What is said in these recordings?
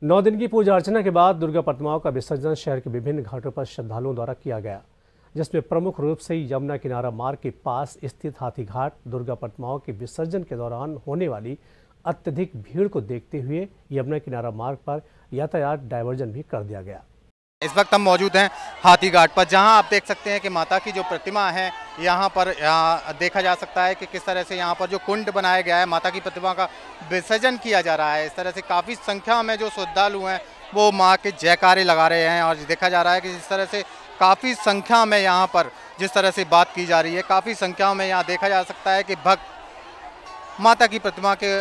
9 दिन की पूजा अर्चना के बाद दुर्गा प्रतिमाओं का विसर्जन शहर के विभिन्न घाटों पर श्रद्धालुओं द्वारा किया गया, जिसमें प्रमुख रूप से यमुना किनारा मार्ग के पास स्थित हाथी घाट दुर्गा प्रतिमाओं के विसर्जन के दौरान होने वाली अत्यधिक भीड़ को देखते हुए यमुना किनारा मार्ग पर यातायात डायवर्जन भी कर दिया गया। इस वक्त हम मौजूद हैं हाथी घाट पर, जहां आप देख सकते हैं कि माता की जो प्रतिमा है यहां पर देखा जा सकता है कि किस तरह से यहां पर जो कुंड बनाया गया है, माता की प्रतिमा का विसर्जन किया जा रहा है। इस तरह से काफ़ी संख्या में जो श्रद्धालु हैं वो माँ के जयकारे लगा रहे हैं और देखा जा रहा है कि जिस तरह से काफ़ी संख्या में यहाँ पर जिस तरह से बात की जा रही है, काफ़ी संख्या में यहाँ देखा जा सकता है कि भक्त माता की प्रतिमा के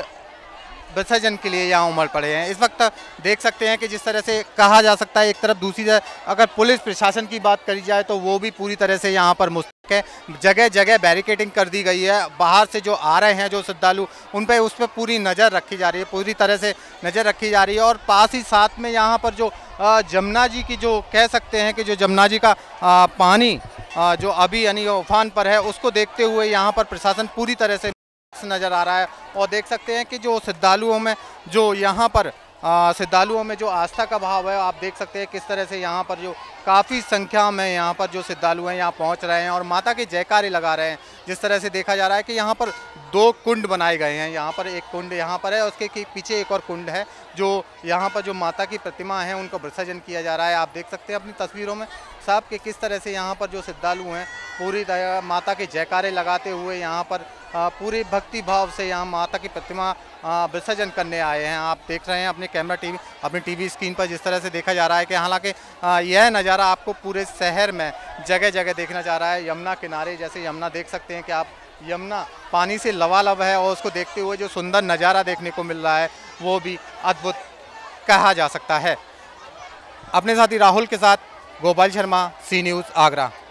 विसर्जन के लिए यहाँ उमड़ पड़े हैं। इस वक्त देख सकते हैं कि जिस तरह से कहा जा सकता है, एक तरफ दूसरी तरफ अगर पुलिस प्रशासन की बात करी जाए तो वो भी पूरी तरह से यहाँ पर मुस्तैद है। जगह जगह बैरिकेडिंग कर दी गई है। बाहर से जो आ रहे हैं जो श्रद्धालु, उन पर उस पर पूरी नज़र रखी जा रही है, पूरी तरह से नज़र रखी जा रही है। और पास ही साथ में यहाँ पर जो जमुना जी की जो कह सकते हैं कि जो जमुना जी का पानी जो अभी यानी उफान पर है, उसको देखते हुए यहाँ पर प्रशासन पूरी तरह से नज़र आ रहा है। और देख सकते हैं कि जो श्रद्धालुओं में जो यहाँ पर श्रद्धालुओं में जो आस्था का भाव है, आप देख सकते हैं किस तरह से यहाँ पर जो काफ़ी संख्या में यहाँ पर जो श्रद्धालु हैं यहाँ पहुँच रहे हैं और माता के जयकारे लगा रहे हैं। जिस तरह से देखा जा रहा है कि यहाँ पर 2 कुंड बनाए गए हैं। यहाँ पर एक कुंड यहाँ पर है, उसके पीछे एक और कुंड है जो यहाँ पर जो माता की प्रतिमा है उनको विसर्जन किया जा रहा है। आप देख सकते हैं अपनी तस्वीरों में साहब कि किस तरह से यहाँ पर जो श्रद्धालु हैं पूरी तरह माता के जयकारे लगाते हुए यहाँ पर पूरे भक्ति भाव से यहाँ माता की प्रतिमा विसर्जन करने आए हैं। आप देख रहे हैं अपनी टीवी स्क्रीन पर जिस तरह से देखा जा रहा है कि हालांकि यह नज़ारा आपको पूरे शहर में जगह जगह देखना जा रहा है। यमुना किनारे, जैसे यमुना देख सकते हैं कि आप, यमुना पानी से लबालब है और उसको देखते हुए जो सुंदर नज़ारा देखने को मिल रहा है वो भी अद्भुत कहा जा सकता है। अपने साथी राहुल के साथ गोपाल शर्मा, सी न्यूज़, आगरा।